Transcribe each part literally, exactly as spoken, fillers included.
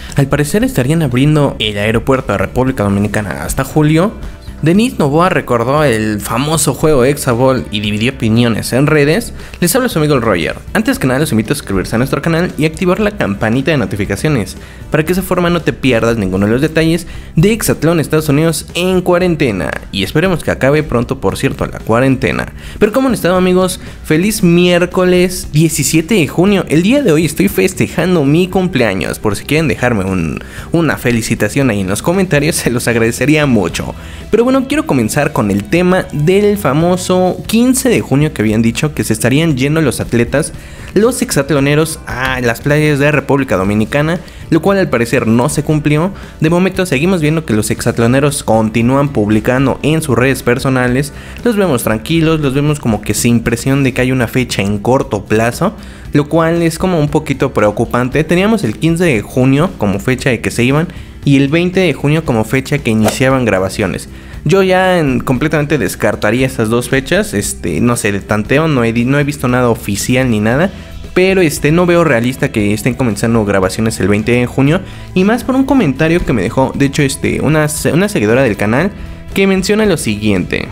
Al parecer estarían abriendo el aeropuerto de República Dominicana hasta julio. Denis Novoa recordó el famoso juego Hexaball y dividió opiniones en redes. Les habla su amigo el Roger. Antes que nada los invito a suscribirse a nuestro canal y activar la campanita de notificaciones para que de esa forma no te pierdas ninguno de los detalles de Exatlón Estados Unidos en cuarentena. Y esperemos que acabe pronto, por cierto, la cuarentena. Pero ¿cómo han estado, amigos? Feliz miércoles diecisiete de junio. El día de hoy estoy festejando mi cumpleaños. Por si quieren dejarme un, una felicitación ahí en los comentarios, se los agradecería mucho. Pero bueno, quiero comenzar con el tema del famoso quince de junio que habían dicho que se estarían yendo los atletas, los exatloneros, a las playas de República Dominicana, lo cual al parecer no se cumplió. De momento seguimos viendo que los exatloneros continúan publicando en sus redes personales. Los vemos tranquilos, los vemos como que sin presión de que hay una fecha en corto plazo, lo cual es como un poquito preocupante. Teníamos el quince de junio como fecha de que se iban y el veinte de junio como fecha que iniciaban grabaciones. Yo ya en, completamente descartaría estas dos fechas. Este, no sé, de tanteo no he, no he visto nada oficial ni nada, pero este, no veo realista que estén comenzando grabaciones el veinte de junio. Y más por un comentario que me dejó, de hecho, este, una, una seguidora del canal, que menciona lo siguiente.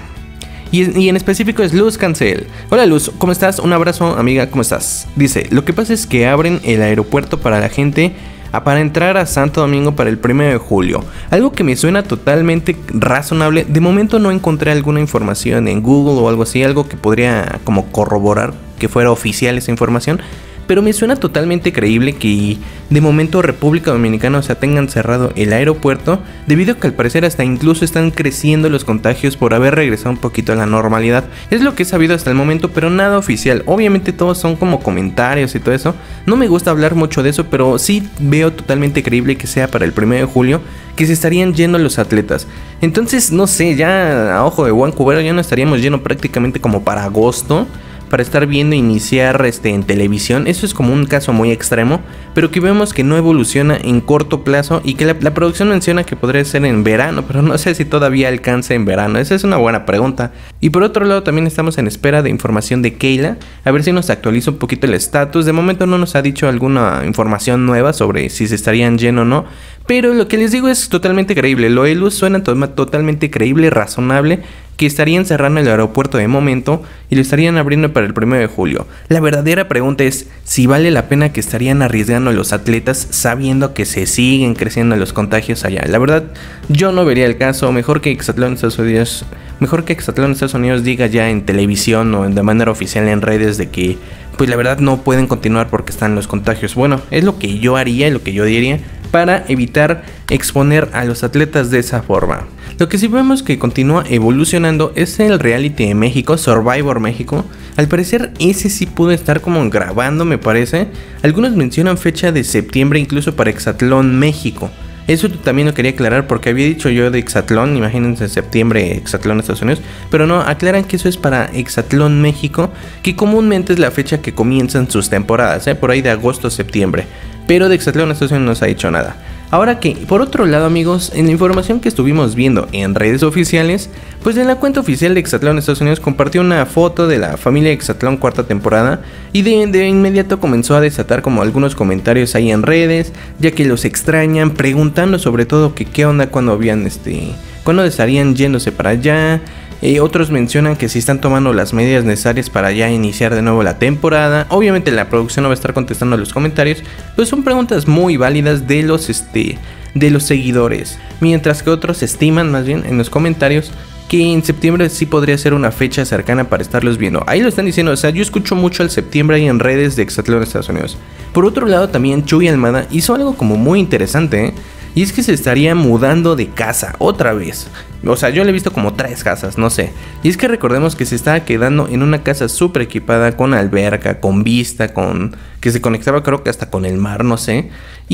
Y, y en específico es Luz Cancel. Hola Luz, ¿cómo estás? Un abrazo, amiga, ¿cómo estás? Dice, lo que pasa es que abren el aeropuerto para la gente para entrar a Santo Domingo para el primero de julio. Algo que me suena totalmente razonable. De momento no encontré alguna información en Google o algo así, algo que podría como corroborar que fuera oficial esa información. Pero me suena totalmente creíble que de momento República Dominicana, o sea, tengan cerrado el aeropuerto, debido a que al parecer hasta incluso están creciendo los contagios por haber regresado un poquito a la normalidad. Es lo que he sabido hasta el momento, pero nada oficial. Obviamente todos son como comentarios y todo eso. No me gusta hablar mucho de eso, pero sí veo totalmente creíble que sea para el primero de julio que se estarían yendo los atletas. Entonces, no sé, ya a ojo de buen cubero ya no estaríamos yendo prácticamente como para agosto, para estar viendo iniciar este, en televisión. Eso es como un caso muy extremo, pero que vemos que no evoluciona en corto plazo y que la, la producción menciona que podría ser en verano, pero no sé si todavía alcance en verano. Esa es una buena pregunta. Y por otro lado también estamos en espera de información de Keila, a ver si nos actualiza un poquito el estatus. De momento no nos ha dicho alguna información nueva sobre si se estarían yendo o no, pero lo que les digo es totalmente creíble. Lo de Luz suena to totalmente creíble, razonable, que estarían cerrando el aeropuerto de momento y lo estarían abriendo para el primero de julio. La verdadera pregunta es si vale la pena que estarían arriesgando a los atletas sabiendo que se siguen creciendo los contagios allá. La verdad, yo no vería el caso. Mejor que Exatlón Estados Unidos, mejor que Exatlón Estados Unidos diga ya en televisión o de manera oficial en redes de que pues la verdad no pueden continuar porque están los contagios. Bueno, es lo que yo haría, lo que yo diría, para evitar exponer a los atletas de esa forma. Lo que sí vemos que continúa evolucionando es el reality de México, Survivor México. Al parecer ese sí pudo estar como grabando, me parece. Algunos mencionan fecha de septiembre incluso para Exatlón México. Eso también lo quería aclarar porque había dicho yo de Exatlón, imagínense septiembre Exatlón Estados Unidos, pero no, aclaran que eso es para Exatlón México, que comúnmente es la fecha que comienzan sus temporadas, ¿eh? Por ahí de agosto a septiembre, pero de Exatlón Estados Unidos no se ha dicho nada. Ahora que, por otro lado, amigos, en la información que estuvimos viendo en redes oficiales, pues en la cuenta oficial de Exatlón Estados Unidos compartió una foto de la familia Exatlón cuarta temporada y de, de inmediato comenzó a desatar como algunos comentarios ahí en redes, ya que los extrañan, preguntando sobre todo que qué onda cuando habían este, cuando estarían yéndose para allá. Eh, otros mencionan que si están tomando las medidas necesarias para ya iniciar de nuevo la temporada. Obviamente la producción no va a estar contestando a los comentarios, pues son preguntas muy válidas de los, este, de los seguidores. Mientras que otros estiman más bien en los comentarios que en septiembre sí podría ser una fecha cercana para estarlos viendo. Ahí lo están diciendo, o sea, yo escucho mucho el septiembre ahí en redes de Exatlón Estados Unidos. Por otro lado también Chuy Almada hizo algo como muy interesante, ¿eh? Y es que se estaría mudando de casa otra vez. O sea, yo le he visto como tres casas, no sé. Y es que recordemos que se estaba quedando en una casa súper equipada, con alberca, con vista, con que se conectaba creo que hasta con el mar, no sé.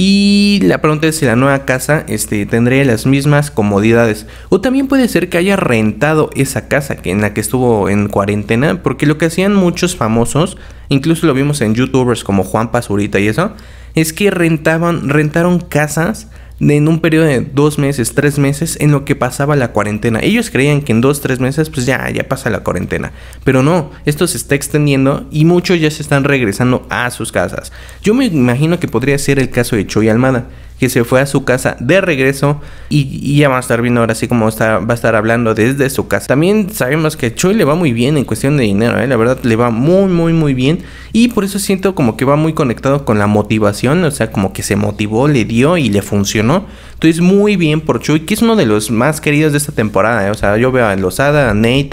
Y la pregunta es si la nueva casa este, tendría las mismas comodidades. O también puede ser que haya rentado esa casa que en la que estuvo en cuarentena. Porque lo que hacían muchos famosos, incluso lo vimos en youtubers como Juan Pazurita y eso, es que rentaban, rentaron casas en un periodo de dos meses, tres meses en lo que pasaba la cuarentena. Ellos creían que en dos, tres meses pues ya, ya pasa la cuarentena, pero no, esto se está extendiendo y muchos ya se están regresando a sus casas. Yo me imagino que podría ser el caso de Chuy Almada, que se fue a su casa de regreso y, y ya va a estar viendo ahora sí como está, va a estar hablando desde su casa. También sabemos que Choi le va muy bien en cuestión de dinero, ¿eh? La verdad le va muy muy muy bien y por eso siento como que va muy conectado con la motivación, o sea, como que se motivó, le dio y le funcionó. Entonces muy bien por Choi, que es uno de los más queridos de esta temporada, ¿eh? O sea, yo veo a Lozada, a Nate,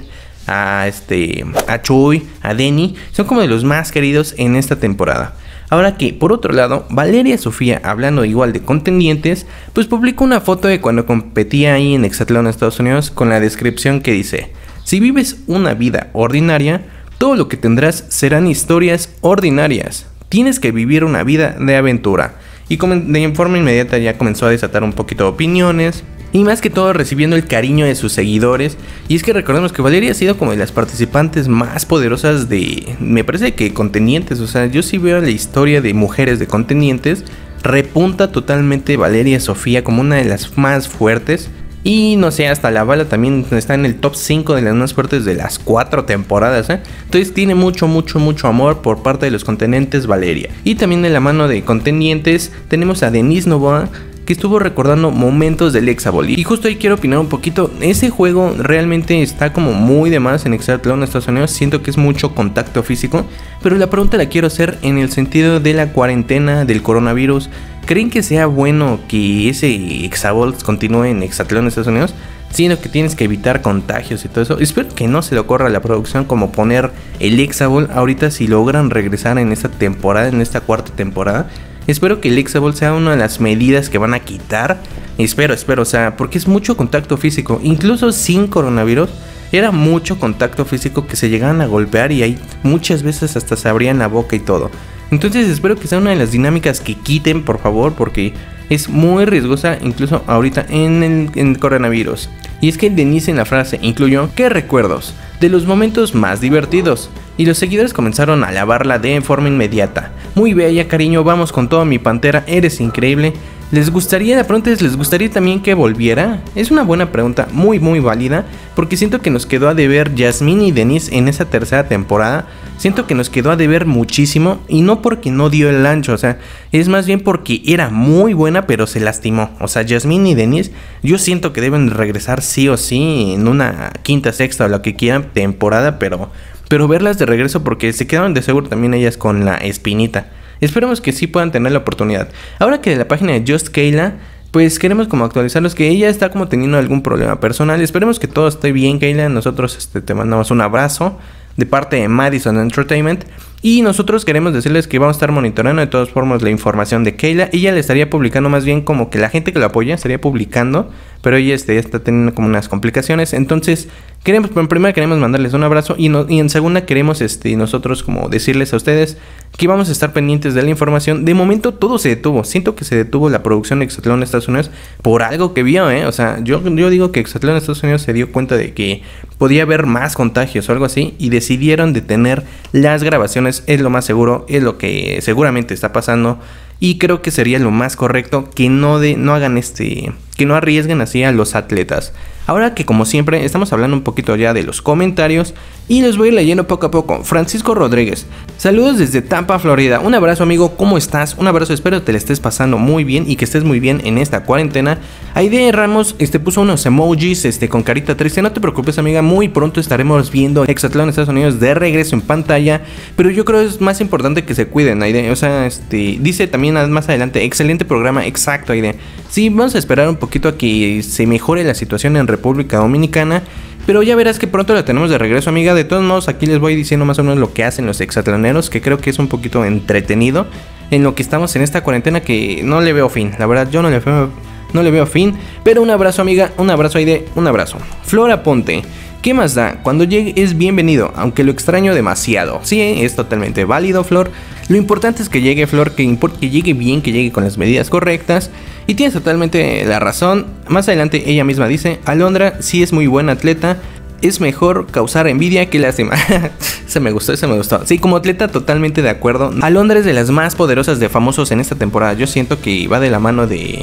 a este, a Choi, a Denny, son como de los más queridos en esta temporada. Ahora que, por otro lado, Valeria Sofía, hablando igual de contendientes, pues publicó una foto de cuando competía ahí en Hexatlón, Estados Unidos, con la descripción que dice: si vives una vida ordinaria, todo lo que tendrás serán historias ordinarias. Tienes que vivir una vida de aventura. Y de forma inmediata ya comenzó a desatar un poquito de opiniones. Y más que todo recibiendo el cariño de sus seguidores. Y es que recordemos que Valeria ha sido como de las participantes más poderosas de... me parece que contendientes. O sea, yo sí veo la historia de mujeres de contendientes. Repunta totalmente Valeria Sofía como una de las más fuertes. Y no sé, hasta la bala también está en el top cinco de las más fuertes de las cuatro temporadas, ¿eh? Entonces tiene mucho, mucho, mucho amor por parte de los contendientes Valeria. Y también de la mano de contendientes tenemos a Denise Novoa, que estuvo recordando momentos del Hexaball. Y justo ahí quiero opinar un poquito. Ese juego realmente está como muy de más en Hexatlón, Estados Unidos. Siento que es mucho contacto físico. Pero la pregunta la quiero hacer en el sentido de la cuarentena, del coronavirus. ¿Creen que sea bueno que ese Hexaball continúe en Hexatlón, Estados Unidos? Siendo que tienes que evitar contagios y todo eso. Espero que no se le ocurra a la producción como poner el Hexaball ahorita si logran regresar en esta temporada, en esta cuarta temporada. Espero que el Hexaball sea una de las medidas que van a quitar. Espero, espero, o sea, porque es mucho contacto físico. Incluso sin coronavirus, era mucho contacto físico que se llegaban a golpear y ahí muchas veces hasta se abrían la boca y todo. Entonces espero que sea una de las dinámicas que quiten, por favor, porque es muy riesgosa incluso ahorita en el, en el coronavirus. Y es que Denise en la frase incluyó: ¿qué recuerdos? De los momentos más divertidos. Y los seguidores comenzaron a alabarla de forma inmediata. Muy bella, cariño, vamos con todo, mi pantera, eres increíble. ¿Les gustaría, de pronto les gustaría también que volviera? Es una buena pregunta, muy muy válida, porque siento que nos quedó a deber Jasmine y Denise en esa tercera temporada. Siento que nos quedó a deber muchísimo, y no porque no dio el ancho, o sea, es más bien porque era muy buena pero se lastimó. O sea, Jasmine y Denise, yo siento que deben regresar sí o sí en una quinta, sexta o lo que quieran temporada, pero, pero verlas de regreso porque se quedaron de seguro también ellas con la espinita. Esperemos que sí puedan tener la oportunidad. Ahora que de la página de Just Kayla, pues queremos como actualizarlos que ella está como teniendo algún problema personal. Esperemos que todo esté bien, Kayla. Nosotros este, te mandamos un abrazo de parte de Madison Entertainment. Y nosotros queremos decirles que vamos a estar monitoreando de todas formas la información de Kayla. Ella le estaría publicando más bien como que la gente que la apoya estaría publicando, pero ella este, está teniendo como unas complicaciones. Entonces queremos, en primera queremos mandarles un abrazo y, no, y en segunda queremos este, nosotros como decirles a ustedes que vamos a estar pendientes de la información. De momento todo se detuvo. Siento que se detuvo la producción de Hexatlón de Estados Unidos por algo que vio, ¿eh? O sea, yo, yo digo que Hexatlón de Estados Unidos se dio cuenta de que podía haber más contagios o algo así y decidieron detener las grabaciones. Es lo más seguro, es lo que seguramente está pasando. Y creo que sería lo más correcto que no, de, no hagan este... que no arriesguen así a los atletas. Ahora que como siempre estamos hablando un poquito ya de los comentarios y los voy a ir leyendo poco a poco. Francisco Rodríguez: saludos desde Tampa, Florida. Un abrazo, amigo, ¿cómo estás? Un abrazo, espero que te le estés pasando muy bien y que estés muy bien en esta cuarentena. Aide Ramos este, puso unos emojis este, con carita triste. No te preocupes, amiga, muy pronto estaremos viendo Hexatlón Estados Unidos de regreso en pantalla. Pero yo creo que es más importante que se cuiden, Aide. O sea, este, dice también más adelante: excelente programa. Exacto, Aide. Sí, vamos a esperar un poquito a que se mejore la situación en República Dominicana, pero ya verás que pronto la tenemos de regreso, amiga. De todos modos, aquí les voy diciendo más o menos lo que hacen los hexatloneros, que creo que es un poquito entretenido en lo que estamos en esta cuarentena, que no le veo fin. La verdad, yo no le veo, no le veo fin. Pero un abrazo, amiga, un abrazo, Aide, un abrazo. Flora Ponte: ¿qué más da? Cuando llegue es bienvenido, aunque lo extraño demasiado. Sí, es totalmente válido, Flor. Lo importante es que llegue, Flor, que, que llegue bien, que llegue con las medidas correctas. Y tienes totalmente la razón. Más adelante ella misma dice: Alondra sí es muy buena atleta. Es mejor causar envidia que lástima. Se me gustó, se me gustó. Sí, como atleta totalmente de acuerdo. Alondra es de las más poderosas de famosos en esta temporada. Yo siento que va de la mano de...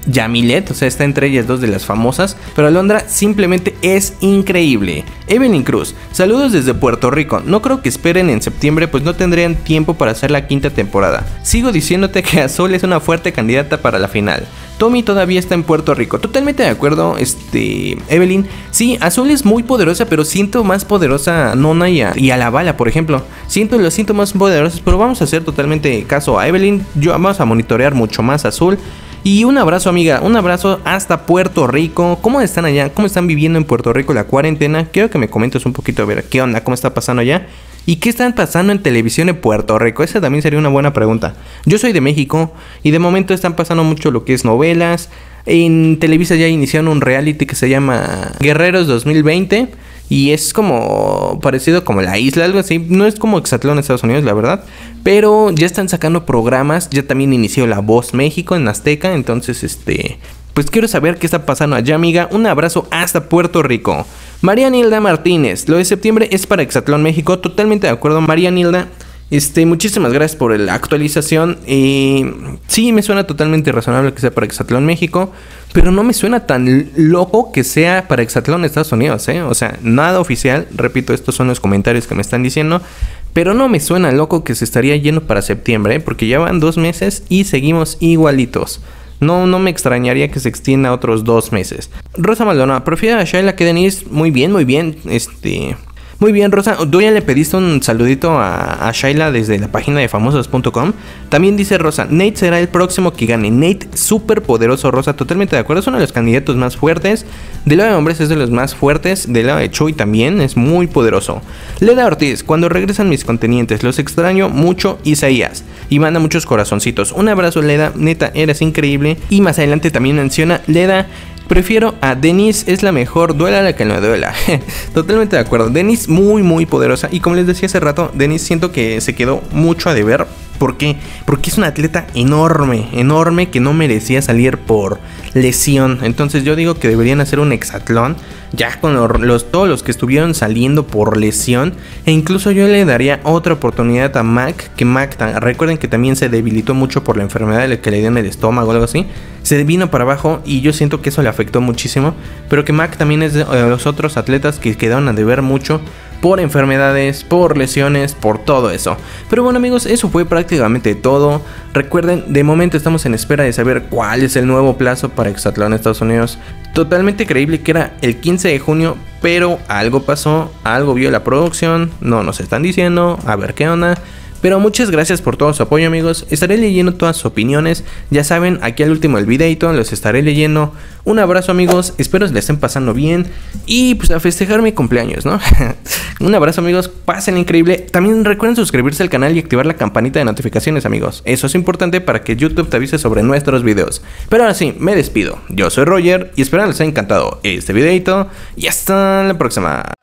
Yamilet, o sea, está entre ellas dos de las famosas, pero Alondra simplemente es increíble. Evelyn Cruz, saludos desde Puerto Rico, no creo que esperen en septiembre pues no tendrían tiempo para hacer la quinta temporada. Sigo diciéndote que Azul es una fuerte candidata para la final. Tommy todavía está en Puerto Rico. Totalmente de acuerdo, este, Evelyn. Sí, Azul es muy poderosa, pero siento más poderosa a Nona y a, y a la Bala, por ejemplo. Siento, lo siento más poderosas, pero vamos a hacer totalmente caso a Evelyn. Yo vamos a monitorear mucho más a Azul. Y un abrazo, amiga, un abrazo hasta Puerto Rico. ¿Cómo están allá? ¿Cómo están viviendo en Puerto Rico la cuarentena? Quiero que me comentes un poquito, a ver qué onda, cómo está pasando allá. ¿Y qué están pasando en televisión en Puerto Rico? Esa también sería una buena pregunta. Yo soy de México y de momento están pasando mucho lo que es novelas. En Televisa ya iniciaron un reality que se llama Guerreros dos mil veinte. Y es como parecido como La Isla, algo así. No es como Exatlón en Estados Unidos, la verdad. Pero ya están sacando programas. Ya también inició La Voz México en Azteca. Entonces, este... pues quiero saber qué está pasando allá, amiga. Un abrazo hasta Puerto Rico. María Nilda Martínez, lo de septiembre es para Exatlón México. Totalmente de acuerdo, María Nilda. Este, muchísimas gracias por la actualización. Eh, sí, me suena totalmente razonable que sea para Exatlón México, pero no me suena tan loco que sea para Exatlón Estados Unidos, ¿eh? O sea, nada oficial. Repito, estos son los comentarios que me están diciendo. Pero no me suena loco que se estaría yendo para septiembre, ¿eh? Porque ya van dos meses y seguimos igualitos. No, no me extrañaría que se extienda otros dos meses. Rosa Maldonado, prefiero a Shayla que Denise. Muy bien, muy bien. Este... Muy bien, Rosa. Tú ya le pediste un saludito a, a Shayla desde la página de famosos punto com. También dice Rosa, Nate será el próximo que gane. Nate, súper poderoso, Rosa. Totalmente de acuerdo. Es uno de los candidatos más fuertes. Del lado de hombres es de los más fuertes. Del lado de Chuy también es muy poderoso. Leda Ortiz, cuando regresan mis contenientes, los extraño mucho, Isaías. Y manda muchos corazoncitos. Un abrazo, Leda. Neta, eres increíble. Y más adelante también menciona Leda, prefiero a Denise, es la mejor, duela la que no duela. Totalmente de acuerdo. Denise muy muy poderosa. Y como les decía hace rato, Denise siento que se quedó mucho a deber. ¿Por qué? Porque es una atleta enorme, enorme que no merecía salir por lesión. Entonces yo digo que deberían hacer un hexatlón ya con los, los, todos los que estuvieron saliendo por lesión. E incluso yo le daría otra oportunidad a Mac. Que Mac, recuerden que también se debilitó mucho por la enfermedad que le dio en el estómago o algo así. Se vino para abajo y yo siento que eso le afectó muchísimo. Pero que Mac también es de los otros atletas que quedaron a deber mucho por enfermedades, por lesiones, por todo eso. Pero bueno, amigos, eso fue prácticamente todo. Recuerden, de momento estamos en espera de saber cuál es el nuevo plazo para Exatlón Estados Unidos. Totalmente creíble que era el quince de junio, pero algo pasó, algo vio la producción, no nos están diciendo, a ver qué onda. Pero muchas gracias por todo su apoyo, amigos. Estaré leyendo todas sus opiniones. Ya saben, aquí al último del videito los estaré leyendo. Un abrazo, amigos. Espero que les estén pasando bien. Y pues a festejar mi cumpleaños, ¿no? Un abrazo, amigos. Pasen increíble. También recuerden suscribirse al canal y activar la campanita de notificaciones, amigos. Eso es importante para que YouTube te avise sobre nuestros videos. Pero ahora sí, me despido. Yo soy Roger y espero les haya encantado este videito. Y hasta la próxima.